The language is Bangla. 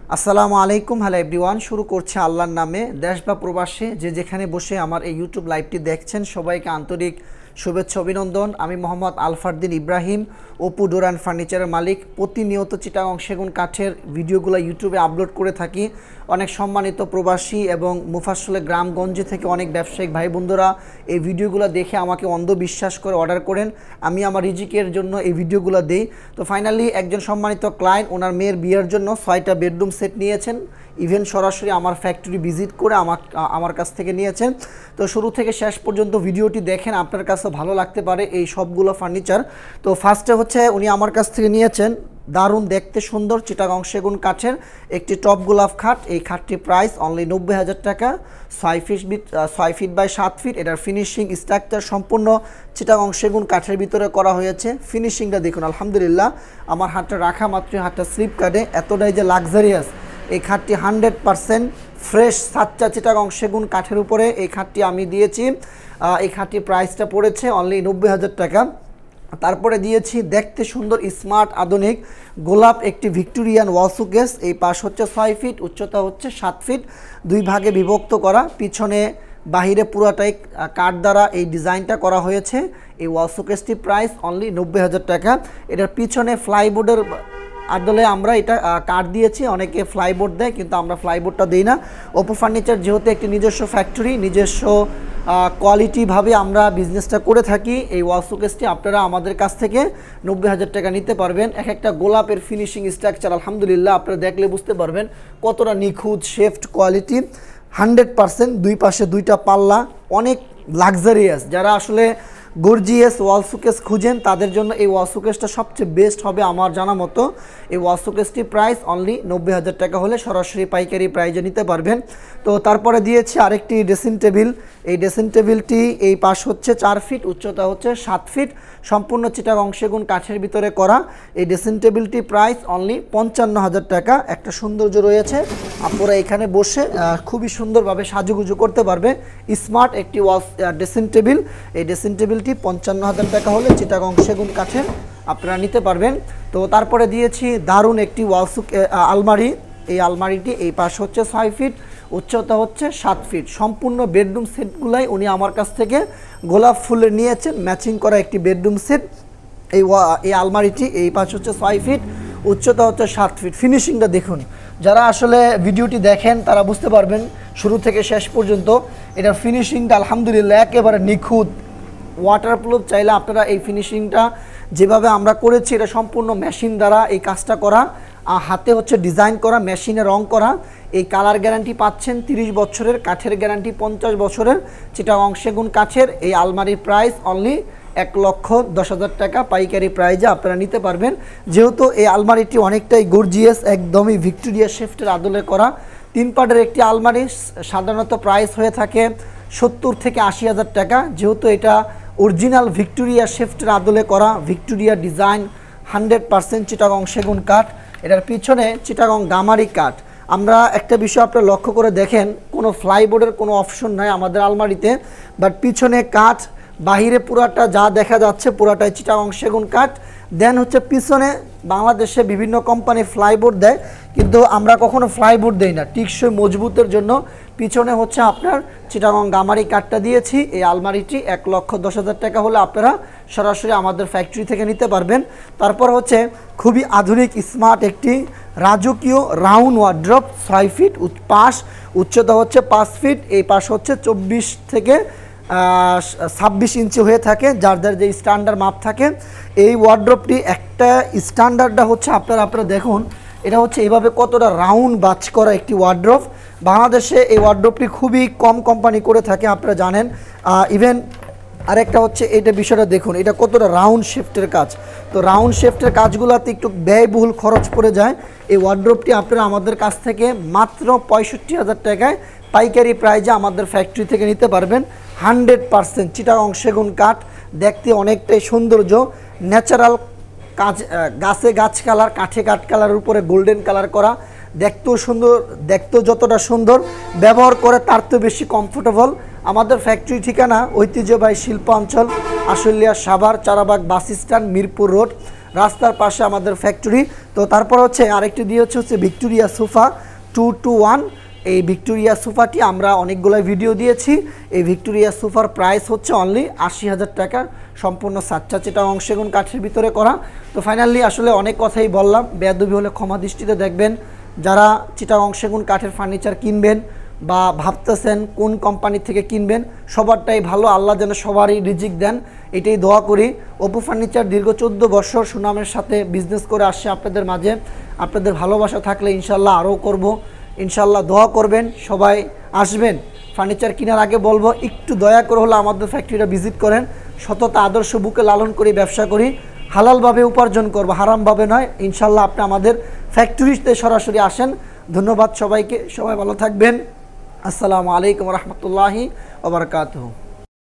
আসসালামু আলাইকুম, হ্যালো এভরিওয়ান। শুরু করছে আল্লাহর নামে। দেশ বা প্রবাসে যে যেখানে বসে আমার এই ইউটিউব লাইভটি দেখছেন সবাইকে আন্তরিক শুভেচ্ছা অভিনন্দন। আমি মোহাম্মদ আলফারদিন ইব্রাহিম, অপু ডোর অ্যান্ড ফার্নিচারের মালিক। প্রতিনিয়ত চিটাগং সেগুন কাঠের ভিডিওগুলো ইউটিউবে আপলোড করে থাকি। অনেক সম্মানিত প্রবাসী এবং মুফাসলে গ্রামগঞ্জে থেকে অনেক ব্যবসায়িক ভাই বন্ধুরা এই ভিডিওগুলো দেখে আমাকে অন্ধবিশ্বাস করে অর্ডার করেন। আমি আমার রিজিকের জন্য এই ভিডিওগুলো দিই। তো ফাইনালি একজন সম্মানিত ক্লায়েন্ট ওনার মেয়ের বিয়ের জন্য 6টা বেডরুম সেট নিয়েছেন। ইভেন সরাসরি আমার ফ্যাক্টরি ভিজিট করে আমার কাছ থেকে নিয়েছেন। তো শুরু থেকে শেষ পর্যন্ত ভিডিওটি দেখেন, আপনার কাছে ভালো লাগতে পারে এই সবগুলো ফার্নিচার। তো ফার্স্টে হচ্ছে উনি আমার কাছ থেকে নিয়েছেন দারুণ দেখতে সুন্দর চিটাগং সেগুন কাঠের একটি টপ গোলাপ খাট। এই খাটটির প্রাইস অনলি 90,000 টাকা। 6 ফিট বাই 7 ফিট। এটার ফিনিশিং স্ট্রাকচার সম্পূর্ণ চিটাগং সেগুন কাঠের ভিতরে করা হয়েছে। ফিনিশিংটা দেখুন, আলহামদুলিল্লাহ। আমার হাতটা রাখা মাত্র হাতটা স্লিপ কাটে, এতটাই যে লাক্সারিয়াস। এই খাটটি 100% ফ্রেশ সাচ্চা চিটাগং সেগুন কাঠের উপরে এই খাটটি আমি দিয়েছি। এই খাটটির প্রাইসটা পড়েছে অনলি 90,000 টাকা। তারপরে দিয়েছি দেখতে সুন্দর স্মার্ট আধুনিক গোলাপ একটি ভিক্টোরিয়ান ওয়াল শোকেস। এই পাশ হচ্ছে 6 ফিট, উচ্চতা হচ্ছে 7 ফিট, 2 ভাগে বিভক্ত করা। পিছনে বাহিরে পুরাটাই কাঠ দ্বারা এই ডিজাইনটা করা হয়েছে। এই ওয়াল শোকেসটির প্রাইস অনলি 90,000 টাকা। এটার পিছনে ফ্লাইবোর্ডের আদলে আমরা এটা কাঠ দিয়েছি। অনেকে ফ্লাইবোর্ড দেয়, কিন্তু আমরা ফ্লাইবোর্ডটা দিই না। অপু ফার্নিচার যেহেতু একটি নিজস্ব ফ্যাক্টরি, নিজস্ব কোয়ালিটিভাবে আমরা বিজনেসটা করে থাকি। এই ওয়াল শোকেসটি আপনারা আমাদের কাছ থেকে 90,000 টাকা নিতে পারবেন। এক একটা গোলাপের ফিনিশিং স্ট্রাকচার আলহামদুলিল্লাহ আপনারা দেখলে বুঝতে পারবেন কতটা নিখুঁত শেফট কোয়ালিটি। 100% দুই পাশে 2টা পাল্লা, অনেক লাক্সারিয়াস। যারা আসলে গর্জিয়াস ওয়াল শোকেস খুঁজেন তাদের জন্য এই ওয়াল শোকেসটা সবচেয়ে বেস্ট হবে আমার জানা মতো। এই ওয়াল শোকেসটির প্রাইস অনলি 90,000 টাকা হলে সরাসরি পাইকারি প্রাইজে নিতে পারবেন। তো তারপরে দিয়েছি আরেকটি ড্রেসিং টেবিল। এই ড্রেসিং টেবিলটি এই পাশ হচ্ছে 4 ফিট, উচ্চতা হচ্ছে 7 ফিট, সম্পূর্ণ চিটাগং সেগুন কাঠের ভিতরে করা। এই ড্রেসিং টেবিলটি প্রাইস অনলি 55,000 টাকা। একটা সৌন্দর্য রয়েছে, আপনারা এখানে বসে খুবই সুন্দরভাবে সাজুগুজু করতে পারবে। স্মার্ট একটি ওয়াল ড্রেসিং টেবিল। এই ড্রেসিং টেবিলটি 55,000 টাকা হলে চিটাগং সেগুন কাঠের আপনারা নিতে পারবেন। তো তারপরে দিয়েছি দারুণ একটি আলমারি। এই আলমারিটি এই পাশ হচ্ছে 6 ফিট, উচ্চতা হচ্ছে 7 ফিট। সম্পূর্ণ বেডরুম সেটগুলাই উনি আমার কাছ থেকে গোলাপ ফুলের নিয়েছেন, ম্যাচিং করা একটি বেডরুম সেট। এই আলমারিটি এই পাশ হচ্ছে 6 ফিট, উচ্চতা হচ্ছে 7 ফিট। ফিনিশিংটা দেখুন, যারা আসলে ভিডিওটি দেখেন তারা বুঝতে পারবেন শুরু থেকে শেষ পর্যন্ত এটার ফিনিশিংটা আলহামদুলিল্লাহ একেবারে নিখুঁত। ওয়াটারপ্রুফ চাইলে আপনারা এই ফিনিশিংটা যেভাবে আমরা করেছি এটা সম্পূর্ণ মেশিন দ্বারা এই কাজটা করা, হাতে হচ্ছে ডিজাইন করা, মেশিনে রং করা। এই কালার গ্যারান্টি পাচ্ছেন 30 বছরের, কাঠের গ্যারান্টি 50 বছরের চিটাগং সেগুন কাঠের। এই আলমারির প্রাইস অনলি 1,10,000 টাকা পাইকারি প্রাইজে আপনারা নিতে পারবেন। যেহেতু এই আলমারিটি অনেকটাই গর্জিয়াস, একদমই ভিক্টোরিয়া শেফটের আদলে করা 3 পার্টের একটি আলমারি। সাধারণত প্রাইস হয়ে থাকে 70 থেকে 80,000 টাকা। যেহেতু এটা অরিজিনাল ভিক্টোরিয়া শেফটের আদলে করা, ভিক্টোরিয়া ডিজাইন, 100% চিটাগং সেগুন কাঠ। এটার পিছনে চিটাগং গামারি কাঠ। আমরা একটা বিষয় আপনারা লক্ষ্য করে দেখেন, কোনো ফ্লাইবোর্ডের কোনো অপশন নাই আমাদের আলমারিতে, বাট পিছনে কাঠ, বাহিরে পুরাটা যা দেখা যাচ্ছে পুরাটাই চিটাগং সেগুন কাঠ। দেন হচ্ছে পিছনে বাংলাদেশে বিভিন্ন কোম্পানি ফ্লাইবোর্ড দেয়, কিন্তু আমরা কখনো ফ্লাইবোর্ড দেই না, টিকসই মজবুতের জন্য পিছনে হচ্ছে আপনার চিটাগং গামারি কাঠটা দিয়েছি। এই আলমারিটি 1,10,000 টাকা হলে আপনারা সরাসরি আমাদের ফ্যাক্টরি থেকে নিতে পারবেন। তারপর হচ্ছে খুবই আধুনিক স্মার্ট একটি রাজকীয় রাউন্ড ওয়ার্ড্রপ, 6 ফিট পাশ, উচ্চতা হচ্ছে 5 ফিট। এই পাশ হচ্ছে 24 থেকে 26 ইঞ্চি হয়ে থাকে, যার যার যে স্ট্যান্ডার্ড মাপ থাকে। এই ওয়ার্ড্রপটি একটা স্ট্যান্ডার্ডটা হচ্ছে আপনারা দেখুন, এটা হচ্ছে এইভাবে কতটা রাউন্ড বাচ করা একটি ওয়ার্ড্রপ। বাংলাদেশে এই ওয়ার্ড্রপটি খুবই কম কোম্পানি করে থাকে, আপনারা জানেন। ইভেন আরেকটা হচ্ছে এইটা বিষয়টা দেখুন, এটা কতটা রাউন্ড শেফটের কাজ। তো রাউন্ড শেফটের কাজগুলোতে একটু ব্যয়বহুল খরচ পড়ে যায়। এই ওয়ার্ড্রপটি আপনারা আমাদের কাছ থেকে মাত্র 65,000 টাকায় পাইকারি প্রাইজে আমাদের ফ্যাক্টরি থেকে নিতে পারবেন। 100% চিটাগং সেগুন কাঠ, দেখতে অনেকটাই সৌন্দর্য, ন্যাচারাল কাজ, গাছ কালার, কাঠে কাঠ কালারের উপরে গোল্ডেন কালার করা। দেখতেও সুন্দর, দেখতেও যতটা সুন্দর, ব্যবহার করে তার তো বেশি কমফোর্টেবল। আমাদের ফ্যাক্টরি ঠিকানা ঐতিহ্যবাহী শিল্পাঞ্চল, Ashulia, Savar, Charabag bus stand, Mirpur road. রাস্তার পাশে আমাদের ফ্যাক্টরি। তো তারপর হচ্ছে আরেকটি দিয়ে হচ্ছে ভিক্টোরিয়া সোফা 2-1। এই ভিক্টোরিয়া সোফাটি আমরা অনেকগুলো ভিডিও দিয়েছি। এই ভিক্টোরিয়া সোফার প্রাইস হচ্ছে অনলি 80,000 টাকা, সম্পূর্ণ সাচ্চা চিটাগং সেগুন কাঠের ভিতরে করা। তো ফাইনালি আসলে অনেক কথাই বললাম, বেয়াদবি হলে ক্ষমা দৃষ্টিতে দেখবেন। যারা চিটাগং সেগুন কাঠের ফার্নিচার কিনবেন বা ভাবতেছেন কোন কোম্পানি থেকে কিনবেন, সবারটাই ভালো, আল্লাহ যেন সবারই রিজিক দেন, এটাই দোয়া করি। অপু ফার্নিচার দীর্ঘ 14 বছর সুনামের সাথে বিজনেস করে আসছে আপনাদের মাঝে। আপনাদের ভালোবাসা থাকলে ইনশাল্লাহ আরও করব, ইনশাল্লাহ দোয়া করবেন, সবাই আসবেন। ফার্নিচার কেনার আগে বলবো একটু দয়া করে হলে আমাদের ফ্যাক্টরিটা ভিজিট করেন। সততা আদর্শ বুকে লালন করি, ব্যবসা করি, হালালভাবে উপার্জন করবো, হারামভাবে নয়। ইনশাল্লাহ আপনি আমাদের ফ্যাক্টরিতে সরাসরি আসেন। ধন্যবাদ সবাইকে, সবাই ভালো থাকবেন। আসসালামু আলাইকুম রহমতুল্লাহি ওয়া বারাকাতুহু।